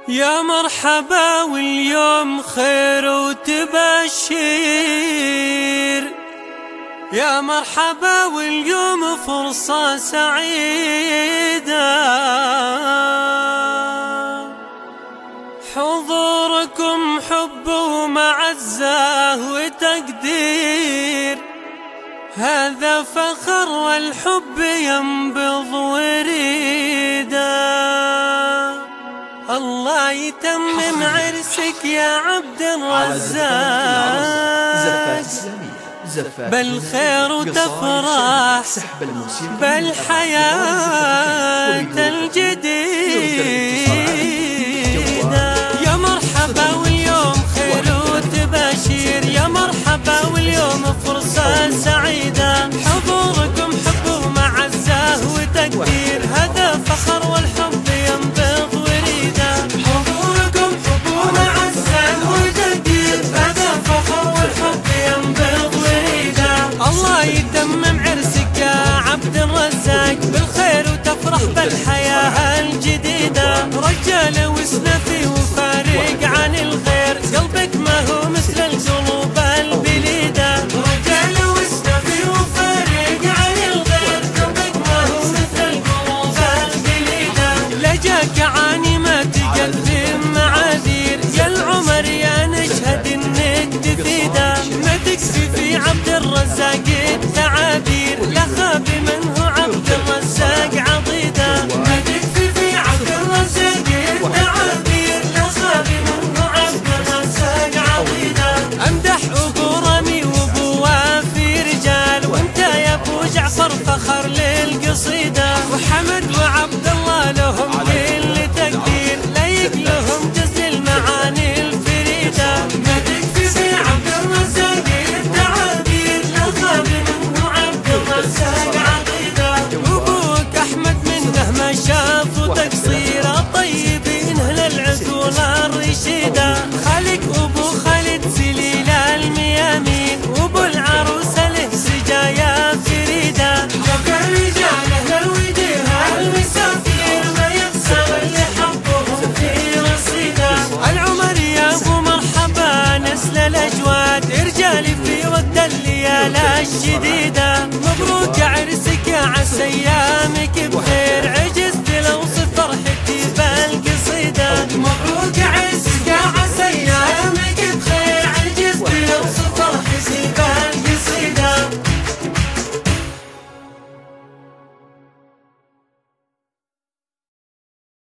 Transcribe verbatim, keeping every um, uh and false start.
يا مرحبا واليوم خير وتبشير، يا مرحبا واليوم فرصة سعيدة، حضوركم حب ومعزة وتقدير، هذا فخر والحب ينبض وريده. الله يتمم عرسك يا عبد الرزاق، بالخير وتفرح بالحياة الجديدة. يا مرحبا واليوم خير وتبشير، يا مرحبا واليوم فرصة سعيدة، حضوركم حب ومعزة وتقدير، هذا فخر والحب ينبض وريده. حضوركم حب ومعزة وتقدير، هذا فخر والحب ينبض وريده. الله يتمم عرسك يا عبد الرزاق، بالخير وتفرح بالحياة الجديدة، رجال وسنفي وفارق عن الغير، قلبك ما هو مثل القلوب البليدة. رجال وسنفي وفارق عن الغير، قلبك ما هو مثل القلوب البليدة. لجاك عاني ما تقدم معاذير، يا العمر يا نشهد انك تفيده، ما تكفي في عبد الرزاق التعابير، لا خاب منه عبد الرزاق عضيده. ما تكفي في عبد الرزاق التعابير، لا خاب منه عبد الرزاق عضيده. امدح ابو رامي وابو وافي رجال، وانت يا ابو جعفر فخر للقصيده، وحمد وعبد الله لهم كل تقدير، لايق لهم جزل المعاني الفريده. ما تكفي في عبد الرزاق التعابير، لا خاب منه عبد الرزاق عقيده. وابوك احمد منه ما شاف وتقصيره، طيبين اهل العقول الرشيده، خالك ابو خالد سليل الميامين، وابو العروسه له سجايا فريده. شوف الرجال اهل الوجه المسافير، ما يخسر اللي حبهم في رصيده. العمر يا ابو مرحبا نسل الاجواد، رجالي في وقت الليالي الشديده، مبروك عرسك يا عسى ايامك بخير.